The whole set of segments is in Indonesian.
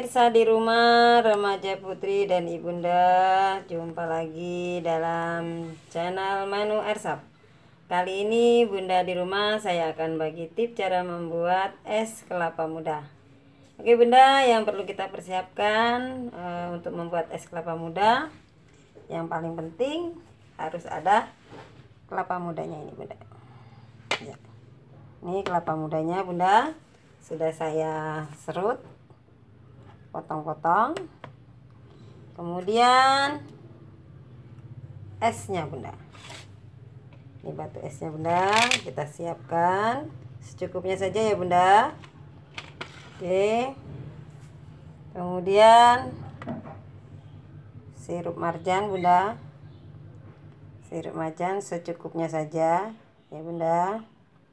Pemirsa di rumah, remaja putri dan ibunda, jumpa lagi dalam channel Manu Arsap. Kali ini bunda di rumah saya akan bagi tips cara membuat es kelapa muda. Oke bunda, yang perlu kita persiapkan untuk membuat es kelapa muda, yang paling penting harus ada kelapa mudanya ini bunda. Ya. Ini kelapa mudanya bunda, sudah saya serut, potong-potong. Kemudian esnya bunda, ini batu esnya bunda, kita siapkan secukupnya saja ya bunda. Oke, kemudian sirup marjan bunda, sirup marjan secukupnya saja ya bunda.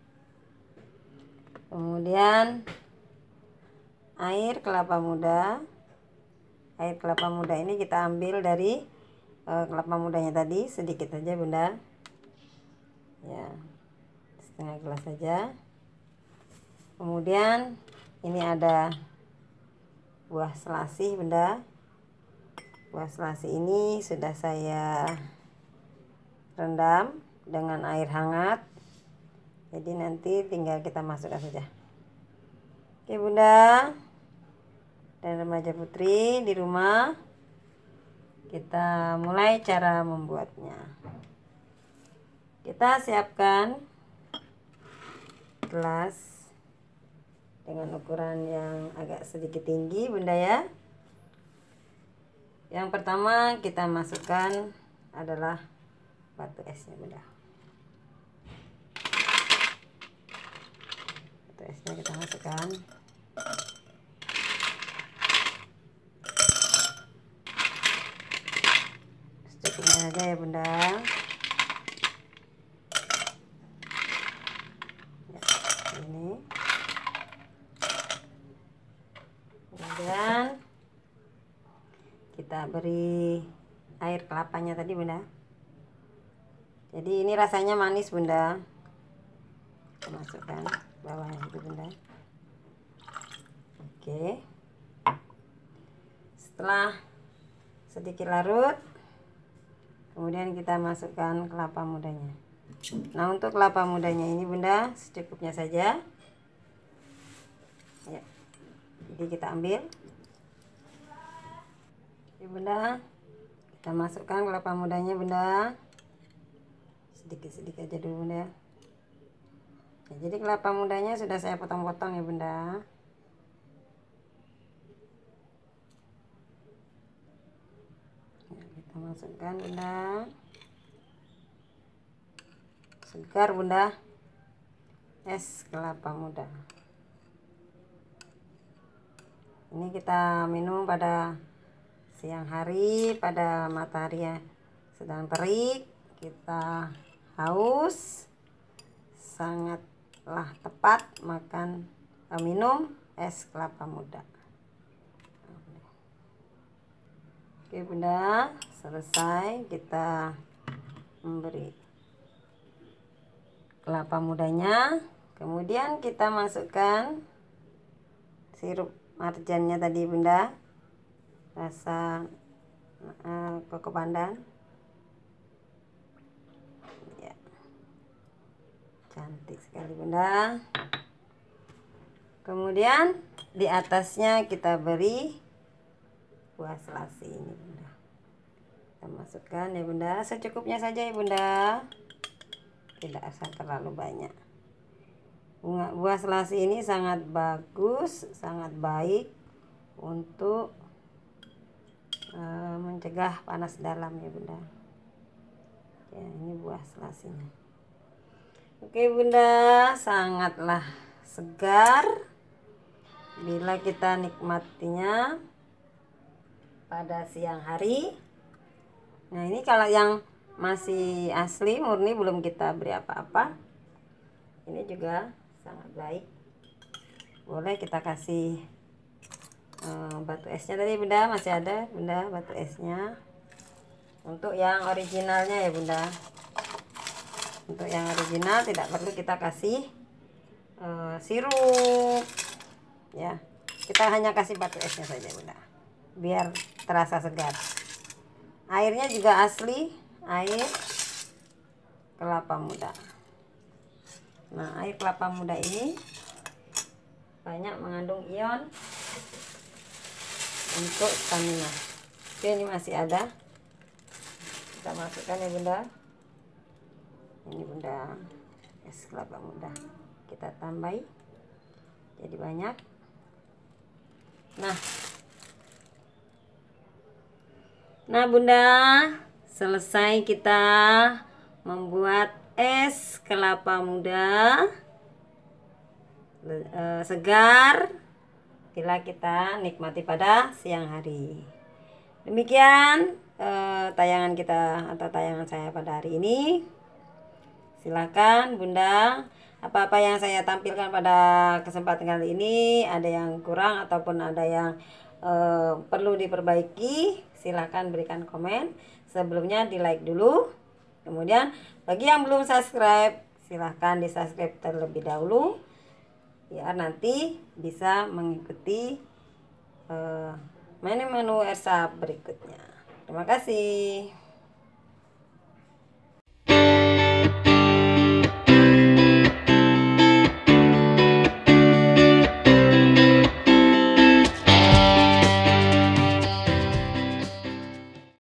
Kemudian air kelapa muda. Air kelapa muda ini kita ambil dari kelapa mudanya tadi, sedikit saja bunda, ya, setengah gelas saja. Kemudian ini ada buah selasih bunda. Buah selasih ini sudah saya rendam dengan air hangat, jadi nanti tinggal kita masukkan saja. Oke bunda dan remaja putri di rumah, kita mulai cara membuatnya. Kita siapkan gelas dengan ukuran yang agak sedikit tinggi bunda ya. Yang pertama kita masukkan adalah batu esnya bunda. Batu esnya kita masukkan. Secukupnya saja ya bunda. Ya, ini. Kemudian kita beri air kelapanya tadi bunda. Jadi ini rasanya manis bunda. Kita masukkan bawahnya itu bunda. Oke. Setelah sedikit larut, kemudian kita masukkan kelapa mudanya. Nah, untuk kelapa mudanya ini bunda secukupnya saja ya. Jadi kita ambil ya bunda, kita masukkan kelapa mudanya bunda, sedikit-sedikit aja dulu bunda ya. Jadi kelapa mudanya sudah saya potong-potong ya bunda. Kita masukkan bunda, segar bunda, es kelapa muda. Ini kita minum pada siang hari, pada matahari yang sedang terik, kita haus, sangatlah tepat minum es kelapa muda. Oke bunda, selesai kita memberi kelapa mudanya. Kemudian kita masukkan sirup marjannya tadi bunda, rasa koko pandan ya, cantik sekali bunda. Kemudian di atasnya kita beri buah selasih ini bunda, kita masukkan ya bunda, secukupnya saja ya bunda, tidak usah terlalu banyak. Buah selasih ini sangat bagus, sangat baik untuk mencegah panas dalam ya bunda. Ya, ini buah selasihnya. Oke bunda, sangatlah segar bila kita nikmatinya pada siang hari. Nah, ini kalau yang masih asli murni belum kita beri apa-apa, ini juga sangat baik. Boleh kita kasih batu esnya tadi bunda, masih ada bunda batu esnya. Untuk yang originalnya ya bunda, untuk yang original tidak perlu kita kasih sirup ya. Kita hanya kasih batu esnya saja bunda, biar terasa segar. Airnya juga asli air kelapa muda. Nah, air kelapa muda ini banyak mengandung ion untuk stamina. Oke, ini masih ada, kita masukkan ya bunda. Ini bunda es kelapa muda, kita tambahi jadi banyak. Nah bunda, selesai kita membuat es kelapa muda segar bila kita nikmati pada siang hari. Demikian tayangan kita atau tayangan saya pada hari ini. Silakan bunda, apa-apa yang saya tampilkan pada kesempatan kali ini, ada yang kurang ataupun ada yang perlu diperbaiki, silahkan berikan komen. Sebelumnya di like dulu, kemudian bagi yang belum subscribe silahkan di subscribe terlebih dahulu ya, nanti bisa mengikuti menu-menu Ersa berikutnya. Terima kasih.